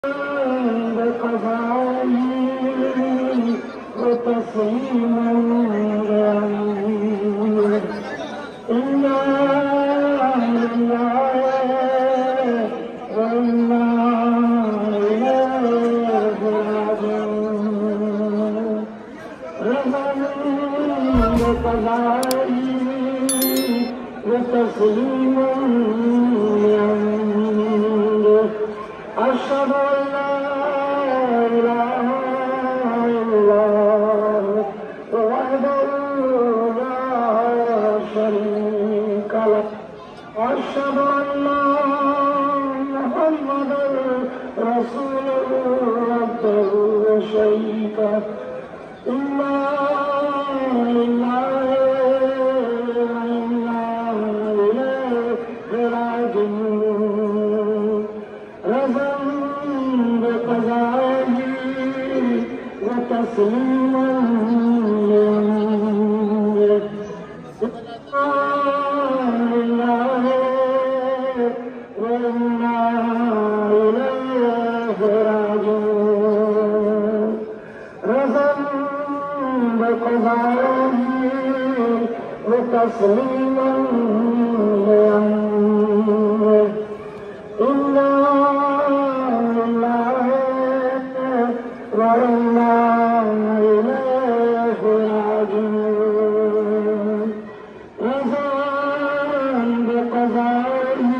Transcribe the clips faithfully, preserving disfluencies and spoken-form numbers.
أشهد أن لا إله إلا الله وحده لا شريك له وأشهد أن محمدا رسوله عبده وشريكه إنا لله وإنا إليه راجعون رضا بقضائه وتسليما لأمره لله وإنا إليه راجعون رضا بقضائه وتسليما لأمره إنا لله وإنا إليه راجعون رضا بقضائه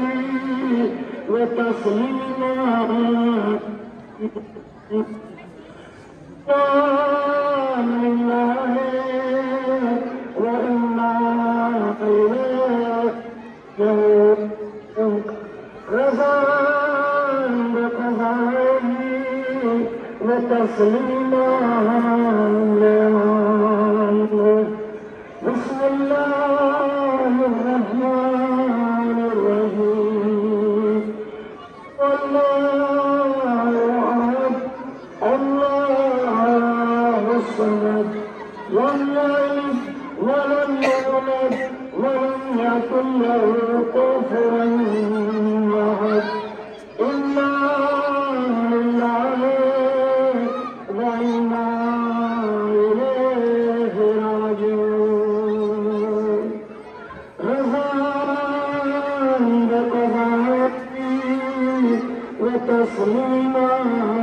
وتسليما لله وإنا إليه راجعون رضا بقضائه وتسليما لأمره بسم الله الرحمن الرحيم والله أحد الله الصمد لم يلد ولم يولد ولم يكن له كفوا أحد إنا لله وإنا إليه راجعون رضا بقضائه وتسليما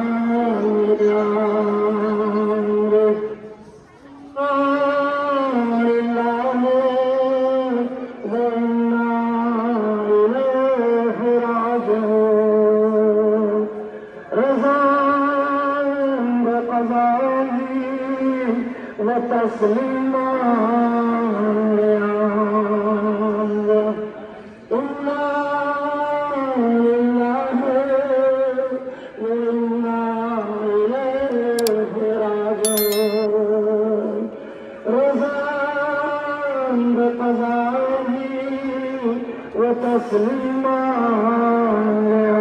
لأمره لله وإنا إليه راجعون رضا بقضائه وتسليما لأمره إنا لله وإنا إليه راجعون رضا بقضائه وتسليما